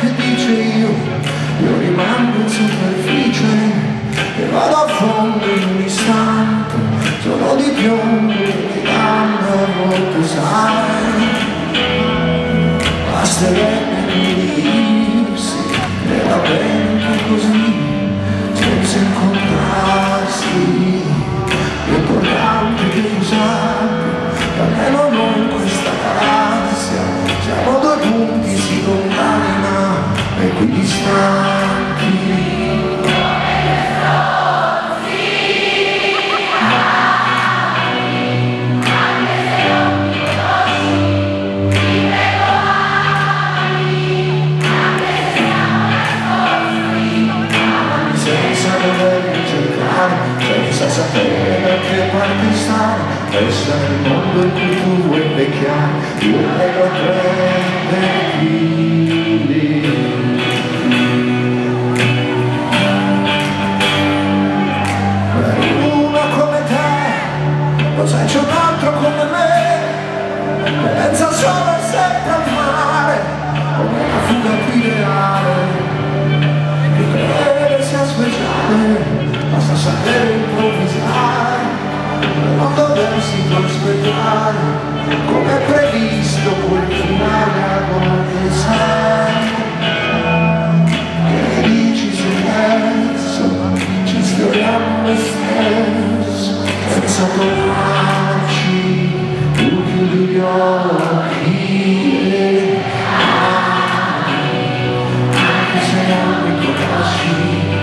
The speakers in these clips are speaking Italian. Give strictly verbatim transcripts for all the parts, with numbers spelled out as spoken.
che dice io, io rimango in superficie e vado a fondo in un istante, sono di piombo, mi danno a volte sai, basterebbe dirsi e va bene così, senza incontrarsi, l'importante è usare, almeno noi in questa galassia siamo due punti si lontana e qui distanti. Senza sapere da che parte stare, resta nel mondo in cui tu vuoi invecchiare, io vengo a prenderti. Per uno come te, lo sai c'è un altro come me, che pensa solo e sempre al mare, come una fuga più ideale, che crede sia speciale. Basta sapere improvvisare, non doversi prospettare, come è previsto quel finale agonia sai. Che dici silenzio, ci sfioriamo noi stesso, senza tornarci, tu chiudi gli occhi e anche se non mi conosci,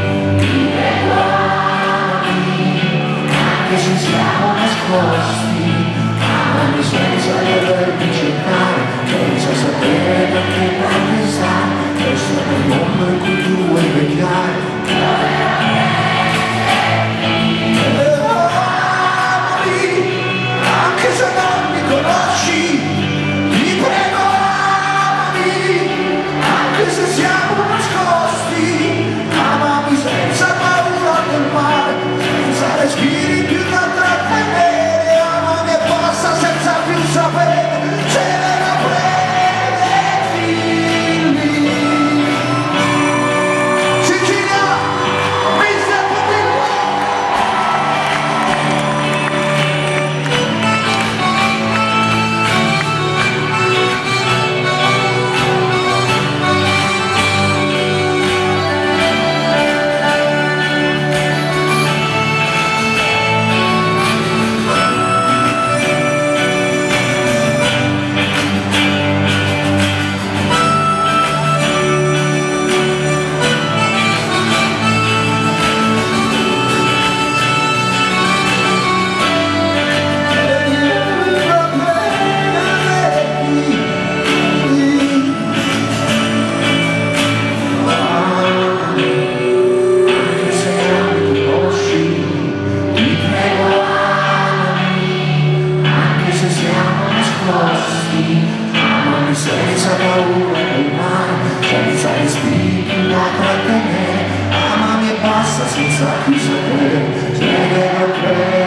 che se siamo nascosti, amami senza doverti cercare, senza sapere da che parte stai, resta nel mondo in cui tu vuoi invecchiare. E amami, anche se non mi conosci, ti prego amami, anche se siamo nascosti, amami senza paura del mare, senza respiri più da trattenere, amami e basta senza più sapere, ce ne la prendi. Sicilia, mister Popillo. Amami senza paura del mare, senza respiri più da trattenere, amami e basta senza più sapere, ce ne